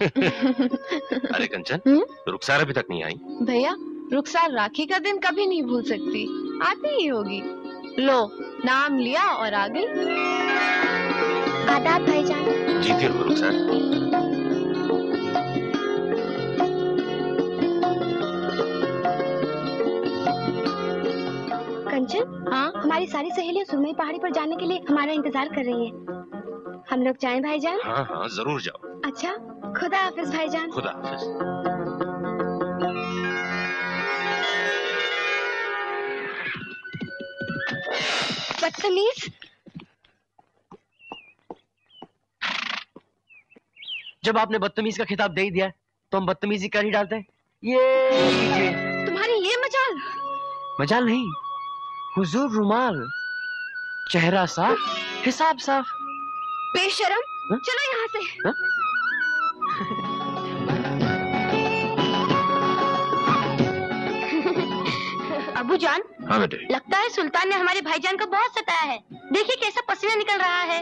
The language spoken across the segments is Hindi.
अरे कंचन, रुखसार अभी तक नहीं आई। भैया, रुखसार राखी का दिन कभी नहीं भूल सकती, आती ही होगी। लो, नाम लिया और आ गई। आदाब भाईजान। जीती रहो रुखसार। कंचन, हाँ, हमारी सारी सहेलियां सुरमई पहाड़ी पर जाने के लिए हमारा इंतजार कर रही हैं। हम लोग जाएं भाईजान? हाँ हाँ, जरूर जाओ। अच्छा, खुदा हाफिज भाईजान। खुदा हाफिज। बदतमीज! जब आपने बदतमीज का खिताब दे ही दिया तो हम बदतमीजी कर ही डालते हैं। ये लीजिए। तुम्हारी ये मजाल? मजाल नहीं, हुजूर रुमाल, चेहरा साफ, हिसाब साफ। बेशरम, हा? चलो यहाँ से। हा? अबू जान, हाँ बेटे। लगता है सुल्तान ने हमारे भाईजान को बहुत सताया है। देखिए कैसा पसीना निकल रहा है।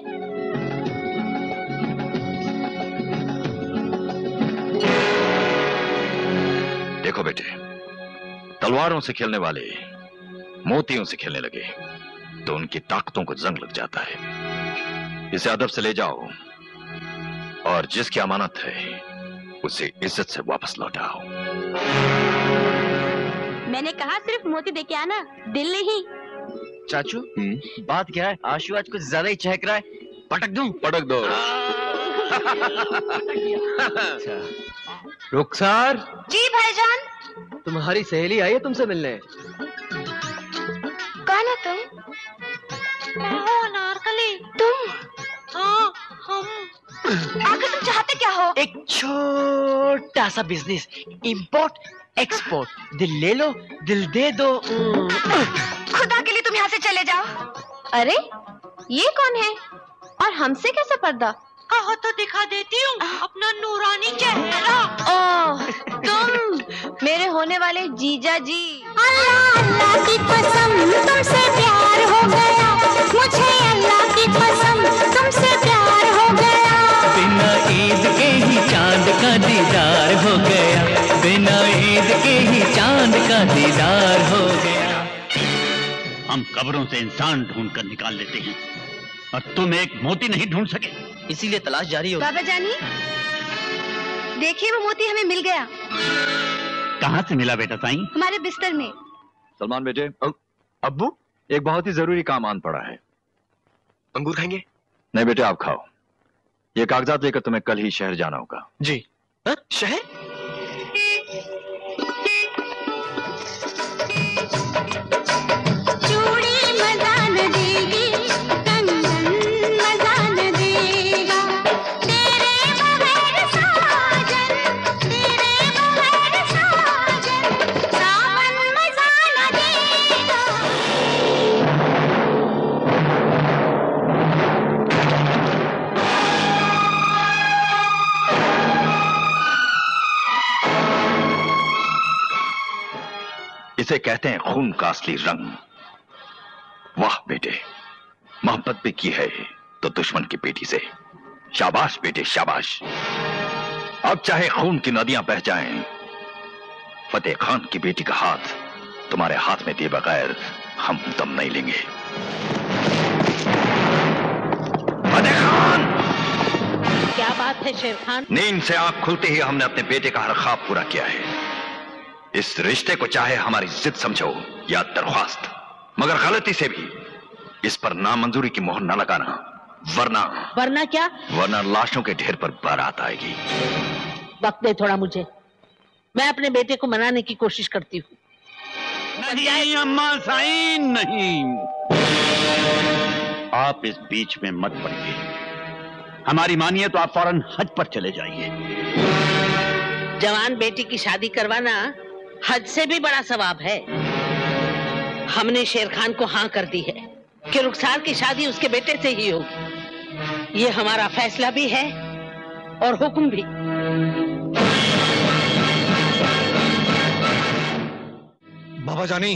देखो बेटे, तलवारों से खेलने वाले मोतियों से खेलने लगे तो उनकी ताकतों को जंग लग जाता है। इसे अदब से ले जाओ और जिसकी अमानत है उसे इज्जत से वापस लौटाओ। मैंने कहा सिर्फ मोती दे के आना, दिल नहीं। चाचू, बात क्या है? आशु आज कुछ ज्यादा ही चहक रहा है। पटक दूं? पटक दो। रुखसार, जी भाईजान। तुम्हारी सहेली आई है तुमसे मिलने। कौन हो तुम? मैं हूँ अनारकली। तुम? हाँ, हम। आखिर तुम चाहते क्या हो? एक छोटा सा बिजनेस, इंपोर्ट एक्सपोर्ट। दिल ले लो, दिल दे दो। खुदा के लिए तुम यहाँ से चले जाओ। अरे, ये कौन है और हमसे कैसा पर्दा? कहो तो दिखा देती हूँ अपना नूरानी चेहरा। ओह, तुम मेरे होने वाले जीजा जी। अल्लाह अल्लाह की कसम, तुमसे प्यार हो गया मुझे। अल्लाह की कसम, तुमसे प्यार हो गया। बिना ईद के ही चांद का दीदार हो गया। बिना ईद के ही चांद का दीदार हो गया। हम कब्रों से इंसान ढूंढ कर निकाल लेते हैं और तुम एक मोती नहीं ढूंढ सके, इसीलिए तलाश जारी हो। बाबा जानी, देखिए वो मोती हमें मिल गया। कहाँ से मिला बेटा साईं? हमारे बिस्तर में। सलमान बेटे, अब्बू एक बहुत ही जरूरी काम आन पड़ा है। अंगूर खाएंगे? नहीं बेटे, आप खाओ। ये कागजात लेकर तुम्हें कल ही शहर जाना होगा। जी। शहर? इसे कहते हैं खून का असली रंग। वाह बेटे, मोहब्बत भी की है तो दुश्मन की बेटी से। शाबाश बेटे, शाबाश। अब चाहे खून की नदियां बह जाएं, फतेह खान की बेटी का हाथ तुम्हारे हाथ में दिए बगैर हम दम नहीं लेंगे। फतेह खान! क्या बात है शेर खान? नींद से आंख खुलते ही हमने अपने बेटे का हर ख्वाब पूरा किया है। इस रिश्ते को चाहे हमारी जिद समझो या दरख्वास्त, मगर गलती से भी इस पर नामंजूरी की मोहर न लगाना, वरना क्या? वरना लाशों के ढेर पर बारात आएगी। वक्त दे थोड़ा मुझे, मैं अपने बेटे को मनाने की कोशिश करती हूँ। नहीं अम्मा साईं, नहीं। आप इस बीच में मत पड़िए। हमारी मानिए तो आप फौरन हज पर चले जाइए। जवान बेटी की शादी करवाना हज से भी बड़ा सवाब है। हमने शेर खान को हाँ कर दी है कि रुखसार की शादी उसके बेटे से ही होगी। ये हमारा फैसला भी है और हुक्म भी। बाबा जानी,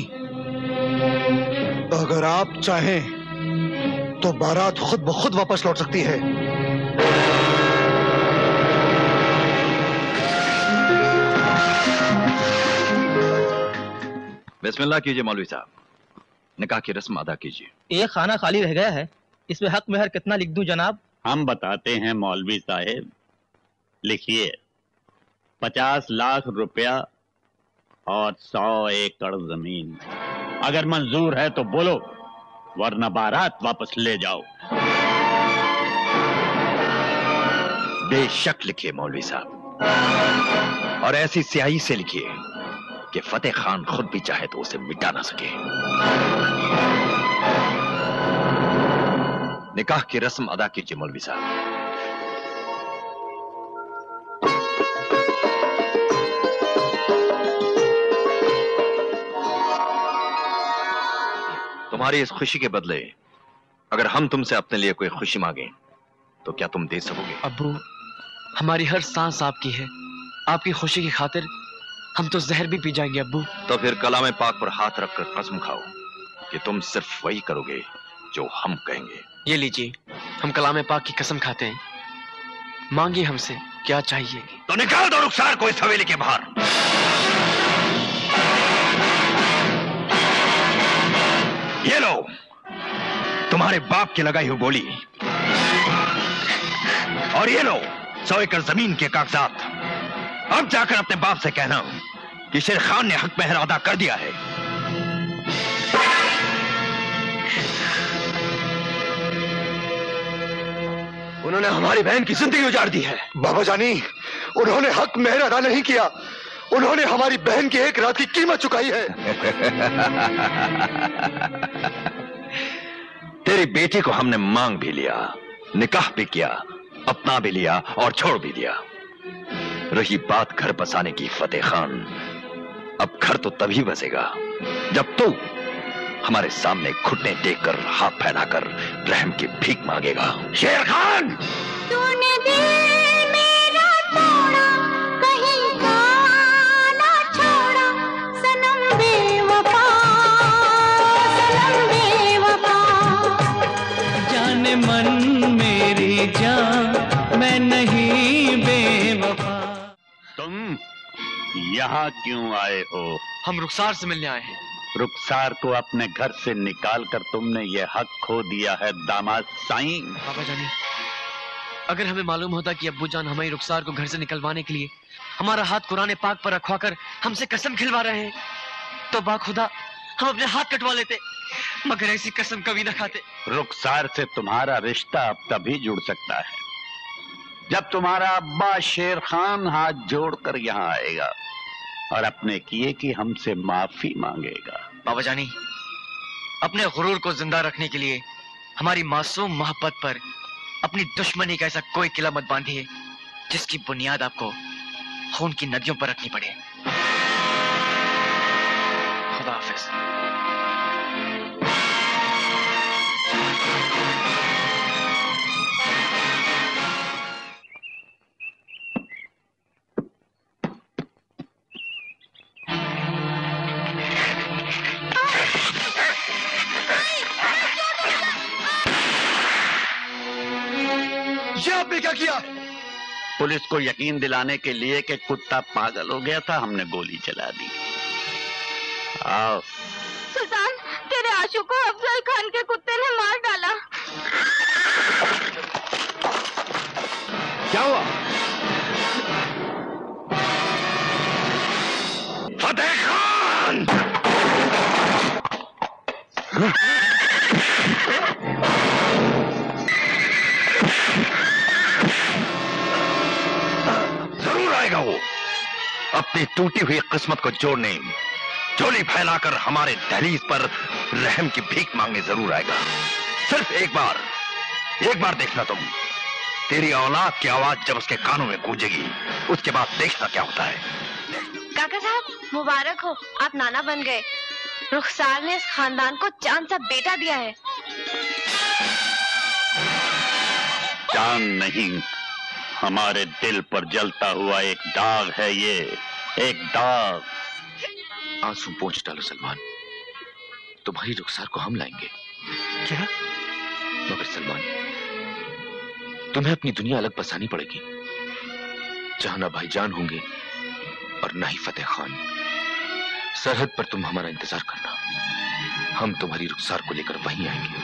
अगर आप चाहें तो बारात खुद ब खुद वापस लौट सकती है। बिस्मिल्लाह कीजिए मौलवी साहब, निकाह की रस्म अदा कीजिए। एक खाना खाली रह गया है, इसमें हक मेहर कितना लिख दूं जनाब? हम बताते हैं मौलवी साहेब, लिखिए 50 लाख रुपया और 100 एकड़ जमीन। अगर मंजूर है तो बोलो, वरना बारात वापस ले जाओ। बेशक लिखिए मौलवी साहब, और ऐसी स्याही से लिखिए कि फतेह खान खुद भी चाहे तो उसे मिटा ना सके। निकाह की रस्म अदा कीजिए मौलवी साहब। तुम्हारी इस खुशी के बदले अगर हम तुमसे अपने लिए कोई खुशी मांगे तो क्या तुम दे सकोगे? अब्बू, हमारी हर सांस आपकी है, आपकी खुशी की खातिर हम तो जहर भी पी जाएंगे अब्बू। तो फिर कलाम पाक पर हाथ रखकर कसम खाओ कि तुम सिर्फ वही करोगे जो हम कहेंगे। ये लीजिए, हम कलाम पाक की कसम खाते हैं। मांगिए हमसे क्या चाहिए। तो निकाल दो रुखसार को इस हवेली के बाहर। ये लो तुम्हारे बाप की लगाई हुई गोली, और ये लो 100 एकड़ जमीन के कागजात। अब जाकर अपने बाप से कहना कि शेर खान ने हक महर अदा कर दिया है। उन्होंने हमारी बहन की जिंदगी उजाड़ दी है। बाबा जानी, उन्होंने हक महर अदा नहीं किया, उन्होंने हमारी बहन की एक रात की कीमत चुकाई है। तेरी बेटी को हमने मांग भी लिया, निकाह भी किया, अपना भी लिया और छोड़ भी दिया। रही बात घर बसाने की फतेह खान, अब घर तो तभी बसेगा जब तू हमारे सामने घुटने टेककर हाथ फैलाकर रहम की भीख मांगेगा। शेर खान, तूने दिल मेरा तोड़ा, कहीं का ना छोड़ा, सनम बेवफा, सनम बेवफा। जाने मन मेरी जान, मैं नहीं बेवफा। तुम यहाँ क्यों आए हो? हम रुखसार से मिलने आए हैं। रुखसार को अपने घर से निकाल कर तुमने ये हक खो दिया है दामाद साईं। बाबा जानी, अगर हमें मालूम होता कि अब्बू जान हमारी रुखसार को घर से निकलवाने के लिए हमारा हाथ कुरान पाक पर रखवाकर हमसे कसम खिलवा रहे हैं, तो बाखुदा हम अपने हाथ कटवा लेते, मगर ऐसी कसम कभी न खाते। रुखसार से तुम्हारा रिश्ता अब तभी जुड़ सकता है जब तुम्हारा अब्बा शेर खान हाथ जोड़कर यहाँ आएगा और अपने किए की हमसे माफी मांगेगा। बाबा जानी, अपने गुरूर को जिंदा रखने के लिए हमारी मासूम मोहब्बत पर अपनी दुश्मनी का ऐसा कोई किला मत बांधिए जिसकी बुनियाद आपको खून की नदियों पर रखनी पड़े। खुदा हाफिज। आपने क्या किया? पुलिस को यकीन दिलाने के लिए कि कुत्ता पागल हो गया था, हमने गोली चला दी। आओ। सुल्तान, तेरे आशू को अफजल खान के कुत्ते ने मार डाला। क्या हुआ? फतेह खान! जरूर आएगा वो, अपनी टूटी हुई किस्मत को जोड़ने, झोली फैलाकर हमारे दहलीज पर रहम की भीख मांगने जरूर आएगा। सिर्फ एक बार देखना तुम, तेरी औलाद की आवाज जब उसके कानों में गूंजेगी, उसके बाद देखना क्या होता है। काका साहब, मुबारक हो, आप नाना बन गए। रुखसार ने इस खानदान को चांद सा बेटा दिया है। चांद नहीं, हमारे दिल पर जलता हुआ एक दाग है ये, एक दाग। आंसू पोंछ डालो सलमान, तुम्हारी रुखसार को हम लाएंगे। क्या? मगर सलमान, तुम्हें अपनी दुनिया अलग बसानी पड़ेगी, जहां ना भाईजान होंगे और ना ही फतेह खान। सरहद पर तुम हमारा इंतजार करना, हम तुम्हारी रुखसार को लेकर वहीं आएंगे।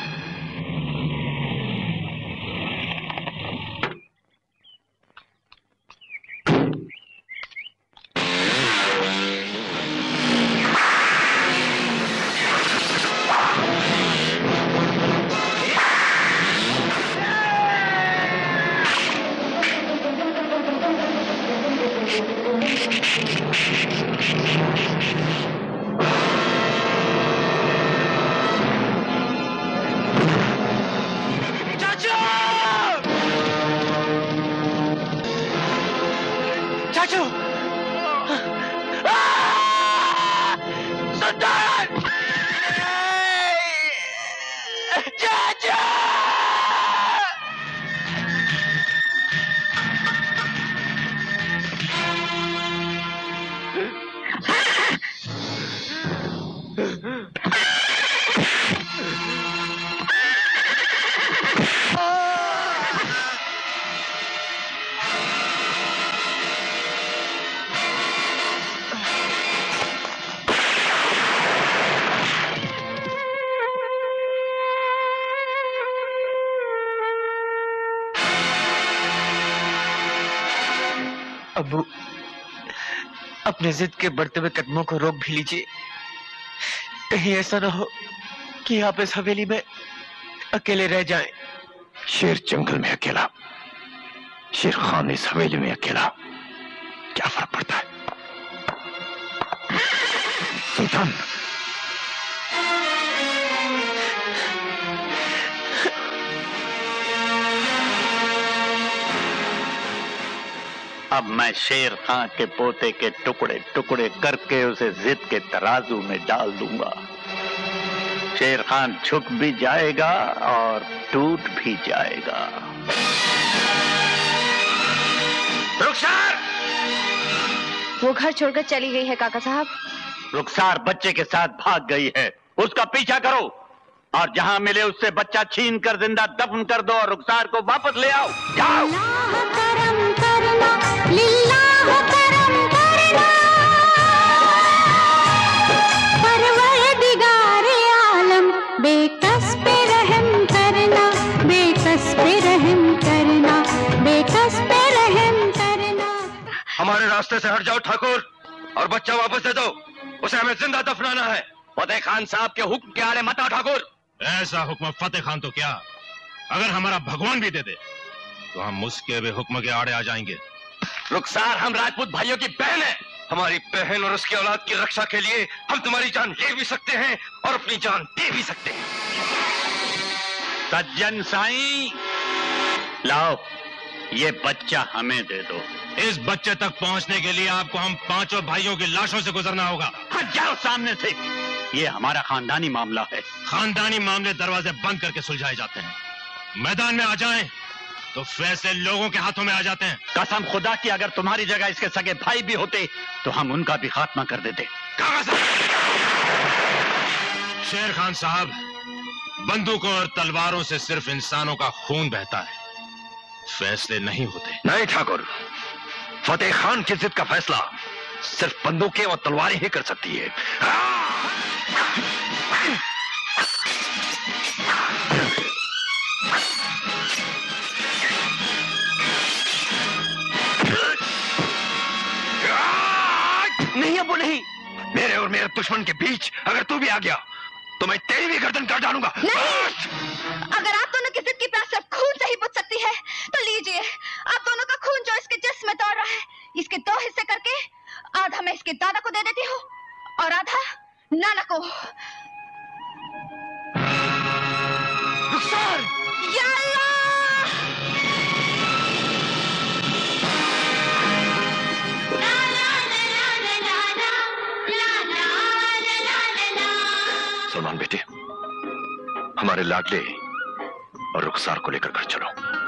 अब्बू, अपने जिद के बढ़ते हुए कदमों को रोक भी लीजिए। कहीं ऐसा ना हो कि आप इस हवेली में अकेले रह जाएं। शेर जंगल में अकेला, शेर खान इस हवेली में अकेला, क्या फर्क पड़ता है? सुल्तान, अब मैं शेर खान के पोते के टुकड़े टुकड़े करके उसे जिद के तराजू में डाल दूंगा। शेर खान झुक भी जाएगा और टूट भी जाएगा। रुखसार! वो घर छोड़कर चली गई है काका साहब। रुखसार बच्चे के साथ भाग गई है, उसका पीछा करो और जहां मिले उससे बच्चा छीन कर जिंदा दफन कर दो और रुखसार को वापस ले आओ। जाओ। करम करना, लिल्लाह करम करना, परवरदिगारे आलम बेकस पे रहम करना, बेकस पे रहम करना, बेकस पे रहम करना। हमारे रास्ते से हट जाओ ठाकुर और बच्चा वापस दे दो, उसे हमें जिंदा दफनाना है। फतेह खान साहब के हुक्म के आड़े मत आओ ठाकुर। ऐसा हुक्म फतेह खान तो क्या, अगर हमारा भगवान भी दे दे तो हम उसके भी हुक्म के आड़े आ जाएंगे। रुखसार हम राजपूत भाइयों की बहन है, हमारी बहन और उसकी औलाद की रक्षा के लिए हम तुम्हारी जान ले भी सकते हैं और अपनी जान दे भी सकते हैं। सज्जन साईं, लाओ ये बच्चा हमें दे दो। इस बच्चे तक पहुंचने के लिए आपको हम पांचों भाइयों की लाशों से गुजरना होगा। हट जाओ सामने से, ये हमारा खानदानी मामला है। खानदानी मामले दरवाजे बंद करके सुलझाए जाते हैं, मैदान में आ जाएं तो फैसले लोगों के हाथों में आ जाते हैं। कसम खुदा की अगर तुम्हारी जगह इसके सगे भाई भी होते तो हम उनका भी खात्मा कर देते। शेर खान साहब, बंदूकों और तलवारों से सिर्फ इंसानों का खून बहता है, फैसले नहीं होते। नहीं ठाकुर, फतेह खान की जिद का फैसला सिर्फ बंदूकें और तलवारें ही कर सकती है। नहीं अबू नहीं, मेरे और मेरे दुश्मन के बीच अगर तू भी आ गया तो मैं तेरी भी गर्दन काट डालूंगा। नहीं, अगर आप दोनों की जिद की प्यास सिर्फ खून से ही बुझ सकती है तो लीजिए, आप दोनों का खून जो इसके जिस्म में दौड़ रहा है, इसके 2 हिस्से करके आधा मैं इसके दादा को दे देती हूँ और आधा नाना को। रुखसार! या अल्लाह! सलमान बेटे, हमारे लाडले और रुखसार को लेकर घर चलो।